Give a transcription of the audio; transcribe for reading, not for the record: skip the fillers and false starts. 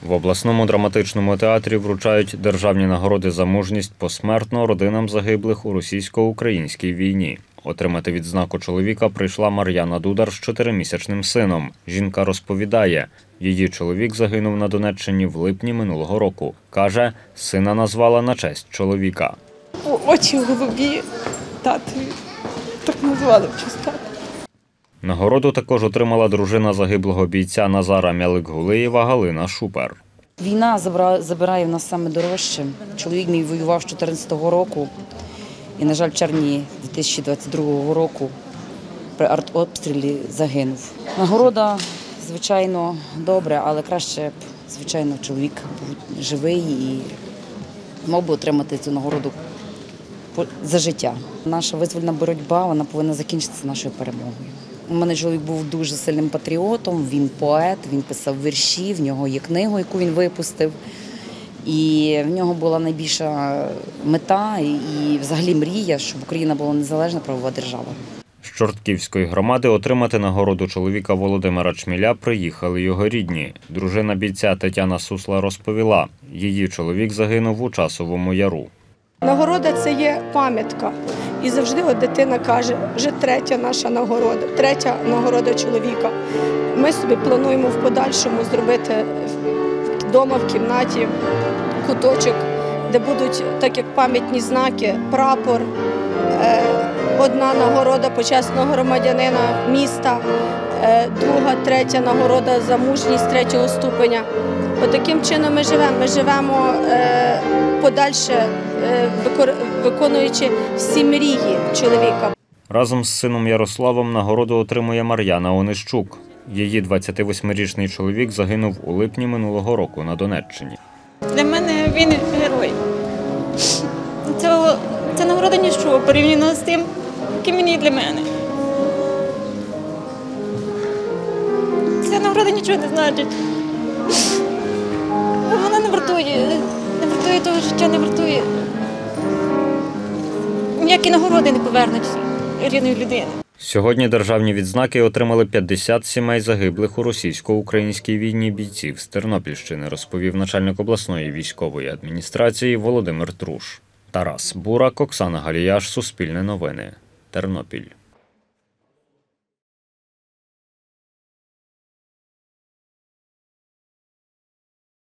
В обласному драматичному театрі вручають державні нагороди за мужність посмертно родинам загиблих у російсько-українській війні. Отримати відзнаку чоловіка прийшла Мар'яна Дудар з 4-місячним сином. Жінка розповідає, її чоловік загинув на Донеччині в липні минулого року. Каже, сина назвала на честь чоловіка. Очі голубі татові. Так назвали в честь тата. Нагороду також отримала дружина загиблого бійця Назара Мялик-Гулиєва Галина Шупер. Війна забирає в нас саме дорожче. Чоловік мій воював з 2014 року і, на жаль, в червні 2022 року при артобстрілі загинув. Нагорода, звичайно, добре, але краще б, звичайно, чоловік був живий і мав би отримати цю нагороду за життя. Наша визвольна боротьба, вона повинна закінчитися нашою перемогою. У мене чоловік був дуже сильним патріотом, він поет, він писав вірші, в нього є книга, яку він випустив. І в нього була найбільша мета і взагалі мрія, щоб Україна була незалежна правова держава. З Чортківської громади отримати нагороду чоловіка Володимира Чміля приїхали його рідні. Дружина бійця Тетяна Сусла розповіла, її чоловік загинув у Часовому Яру. Нагорода – це є пам'ятка. І завжди дитина каже, вже третя наша нагорода, третя нагорода чоловіка. Ми собі плануємо в подальшому зробити вдома в кімнаті куточок, де будуть, так як пам'ятні знаки, прапор, одна нагорода почесного громадянина міста, друга, третя нагорода за мужність 3-го ступеня. Отаким чином ми живемо. Ми живемо подальше, виконуючи всі мрії чоловіка. Разом з сином Ярославом нагороду отримує Мар'яна Онищук. Її 28-річний чоловік загинув у липні минулого року на Донеччині. Для мене він герой. Ця нагорода ніщо порівняно з тим, яким він є для мене. Ця нагорода нічого не значить. Вона не вартує того життя, не вартує. Ніякі нагороди не повернуть рідної людини. Сьогодні державні відзнаки отримали 50 сімей загиблих у російсько-українській війні бійців з Тернопільщини, розповів начальник обласної військової адміністрації Володимир Труш. Тарас Бурак, Оксана Галіяш, Суспільне новини, Тернопіль.